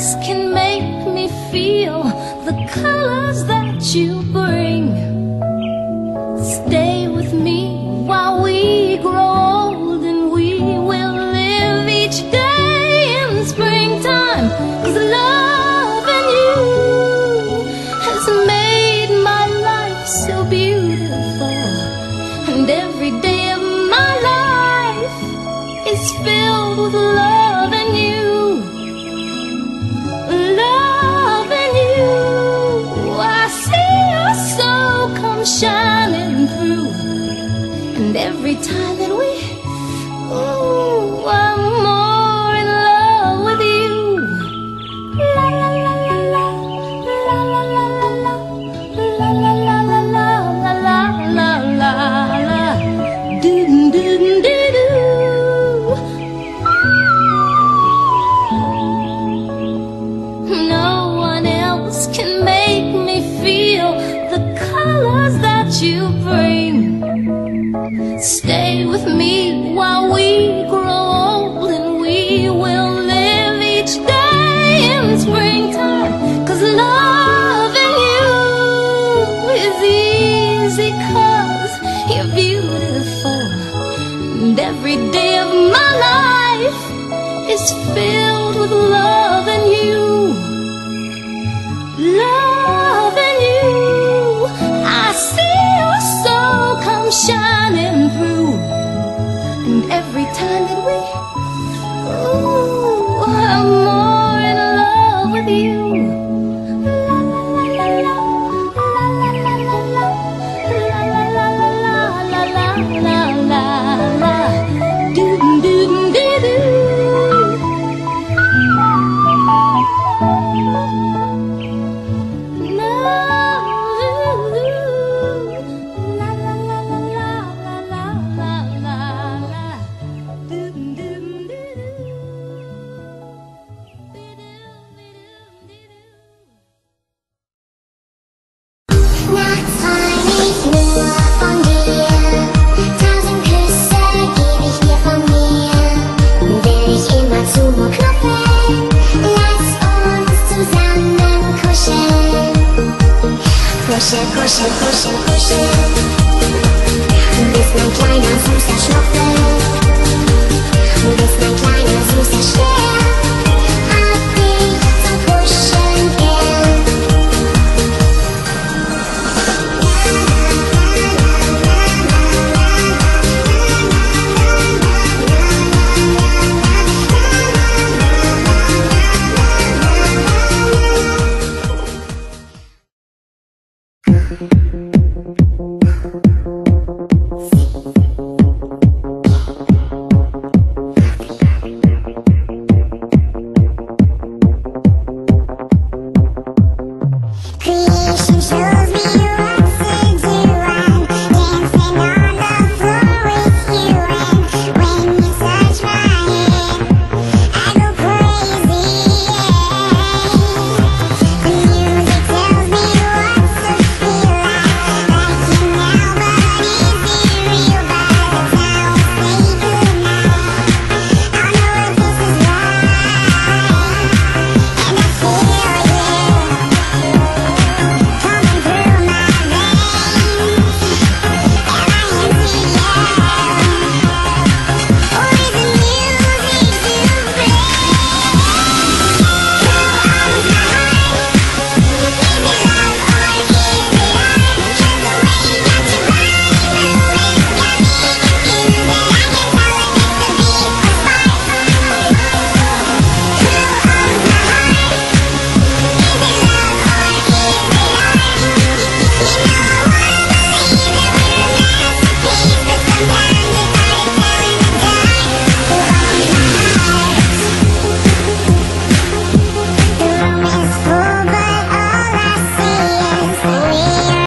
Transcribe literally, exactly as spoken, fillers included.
else can make me feel the colors that you bring. Stay with me while we grow old, and we will live each day in springtime. 'Cause loving you has made my life so beautiful, and every day of my life is filled with loving you. Loving you, I see your soul come shining through, and every time that we, ooh, I'm more in love with you. La la la la la, la la la la la, la la la la la, la la la la, do do do do. No one else can make me feel the colors that you bring. Stay with me while we grow old, and we will live each day in springtime. 'Cause loving you is easy, 'cause you're beautiful, and every day of my life is filled with loving you. Loving you, I see your soul come shining through, and every time that we, ooh, I'm more in love with you. La la la la la, la la la la, la la la la, la la la la, do do do do. Kuschel, kuschel, kuschel, kuschel, bis mein kleiner Fuß erschnupft.